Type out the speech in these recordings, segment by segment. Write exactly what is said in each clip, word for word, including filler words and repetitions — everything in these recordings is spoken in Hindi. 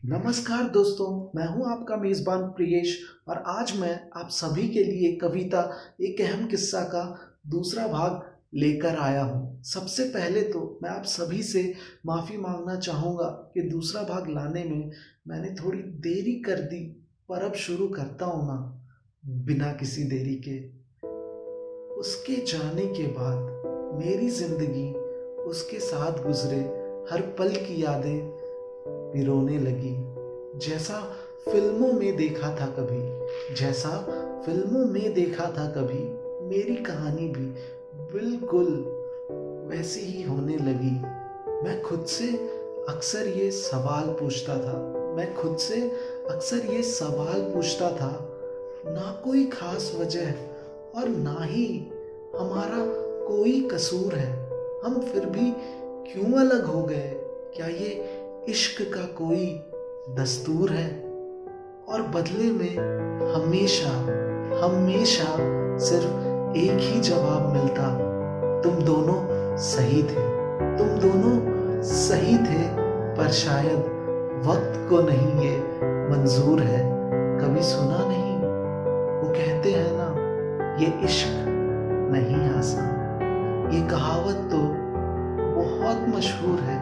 नमस्कार दोस्तों, मैं हूं आपका मेज़बान प्रियेश और आज मैं आप सभी के लिए कविता एक अहम किस्सा का दूसरा भाग लेकर आया हूं। सबसे पहले तो मैं आप सभी से माफ़ी मांगना चाहूँगा कि दूसरा भाग लाने में मैंने थोड़ी देरी कर दी, पर अब शुरू करता हूँ ना बिना किसी देरी के। उसके जाने के बाद मेरी ज़िंदगी उसके साथ गुजरे हर पल की यादें पिरोने लगी। जैसा फिल्मों में देखा था कभी जैसा फिल्मों में देखा था कभी मेरी कहानी भी बिल्कुल वैसी ही होने लगी। मैं खुद से अक्सर ये सवाल पूछता था मैं खुद से अक्सर ये सवाल पूछता था ना कोई खास वजह और ना ही हमारा कोई कसूर है, हम फिर भी क्यों अलग हो गए? क्या ये इश्क का कोई दस्तूर है? और बदले में हमेशा हमेशा सिर्फ एक ही जवाब मिलता, तुम दोनों सही थे तुम दोनों सही थे पर शायद वक्त को नहीं ये मंजूर है। कभी सुना नहीं वो कहते हैं ना, ये इश्क नहीं आसान। ये कहावत तो बहुत मशहूर है।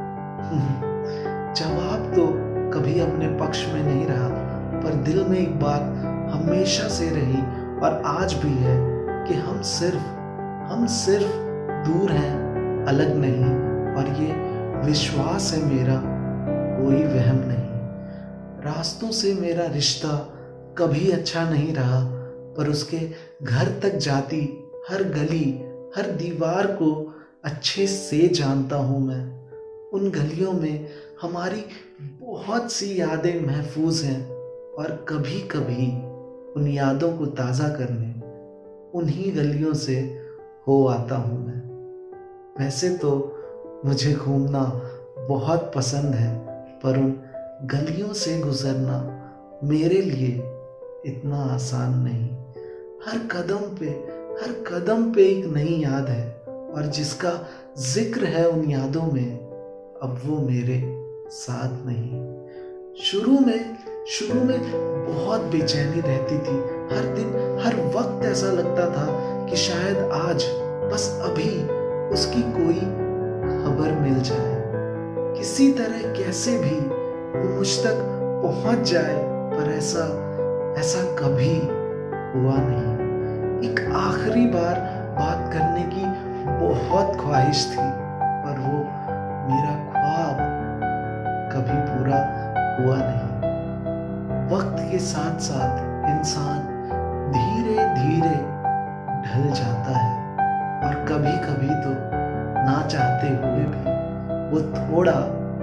जवाब तो कभी अपने पक्ष में नहीं रहा, पर दिल में एक बात हमेशा से रही और आज भी है कि हम सिर्फ हम सिर्फ दूर हैं, अलग नहीं। और ये विश्वास है मेरा, कोई वहम नहीं। रास्तों से मेरा रिश्ता कभी अच्छा नहीं रहा, पर उसके घर तक जाती हर गली हर दीवार को अच्छे से जानता हूँ मैं। उन गलियों में हमारी बहुत सी यादें महफूज हैं और कभी कभी उन यादों को ताज़ा करने उन्हीं गलियों से हो आता हूँ मैं। वैसे तो मुझे घूमना बहुत पसंद है, पर उन गलियों से गुजरना मेरे लिए इतना आसान नहीं। हर कदम पे हर कदम पे एक नई याद है और जिसका जिक्र है उन यादों में, अब वो मेरे साथ नहीं। शुरू में शुरू में बहुत बेचैनी रहती थी। हर दिन हर वक्त ऐसा लगता था कि शायद आज बस अभी उसकी कोई खबर मिल जाए, किसी तरह कैसे भी वो मुझ तक पहुंच जाए, पर ऐसा ऐसा कभी हुआ नहीं। एक आखिरी बार बात करने की बहुत ख्वाहिश थी, पर वो मेरा ख्वाब कभी पूरा हुआ नहीं। वक्त के साथ साथ इंसान धीरे धीरे ढल जाता है और कभी कभी तो ना चाहते हुए भी वो थोड़ा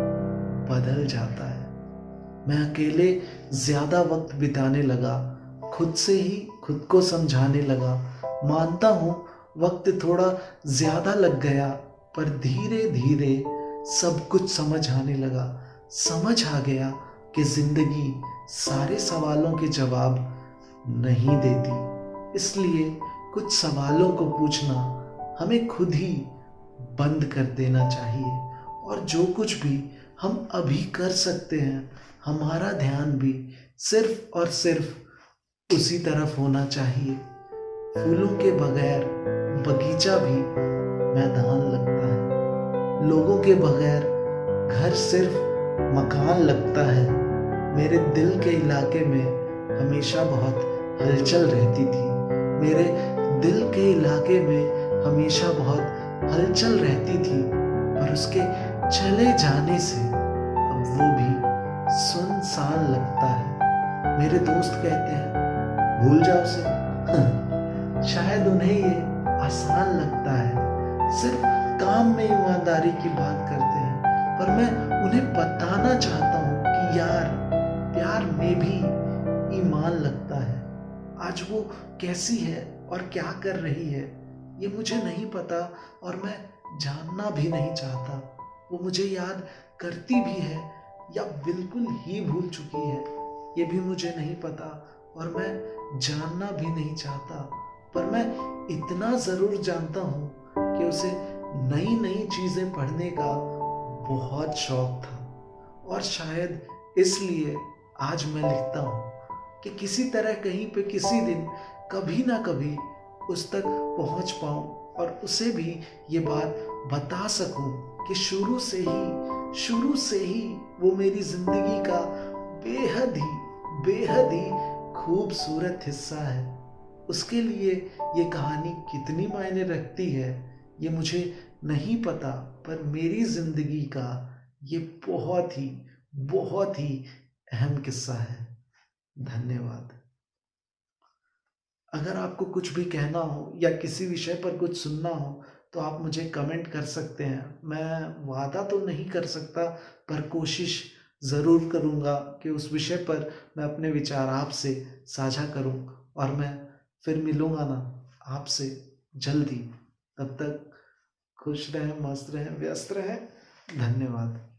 बदल जाता है। मैं अकेले ज्यादा वक्त बिताने लगा, खुद से ही खुद को समझाने लगा। मानता हूँ वक्त थोड़ा ज्यादा लग गया, पर धीरे धीरे सब कुछ समझ आने लगा। समझ आ गया कि जिंदगी सारे सवालों के जवाब नहीं देती, इसलिए कुछ सवालों को पूछना हमें खुद ही बंद कर देना चाहिए। और जो कुछ भी हम अभी कर सकते हैं, हमारा ध्यान भी सिर्फ और सिर्फ उसी तरफ होना चाहिए। फूलों के बगैर बगीचा भी मैदान लगता है, लोगों के बगैर घर सिर्फ मकान लगता है। मेरे दिल के इलाके में हमेशा बहुत हलचल रहती थी मेरे दिल के इलाके में हमेशा बहुत हलचल रहती थी, पर उसके चले जाने से अब वो भी सुनसान लगता है। मेरे दोस्त कहते हैं भूल जाओ उसे। शायद उन्हें ये आसान लगता है, सिर्फ काम में ईमानदारी की बात करते हैं, पर मैं उन्हें बताना चाहता हूँ कि यार प्यार में भी ईमान लगता है। आज वो कैसी है और क्या कर रही है ये मुझे नहीं पता और मैं जानना भी नहीं चाहता। वो मुझे याद करती भी है या बिल्कुल ही भूल चुकी है ये भी मुझे नहीं पता और मैं जानना भी नहीं चाहता। पर मैं इतना जरूर जानता हूँ कि उसे नई नई चीजें पढ़ने का बहुत शौक था और शायद इसलिए आज मैं लिखता हूँ कि किसी तरह कहीं पे किसी दिन कभी ना कभी उस तक पहुँच पाऊँ और उसे भी ये बात बता सकूं कि शुरू से ही शुरू से ही वो मेरी जिंदगी का बेहद ही बेहद ही खूबसूरत हिस्सा है। उसके लिए ये कहानी कितनी मायने रखती है ये मुझे नहीं पता, पर मेरी जिंदगी का ये बहुत ही बहुत ही अहम किस्सा है। धन्यवाद। अगर आपको कुछ भी कहना हो या किसी विषय पर कुछ सुनना हो तो आप मुझे कमेंट कर सकते हैं। मैं वादा तो नहीं कर सकता, पर कोशिश ज़रूर करूँगा कि उस विषय पर मैं अपने विचार आपसे साझा करूँ, और मैं फिर मिलूँगा ना आपसे जल्दी। तब तक खुश रहें, मस्त रहें, व्यस्त रहें। धन्यवाद।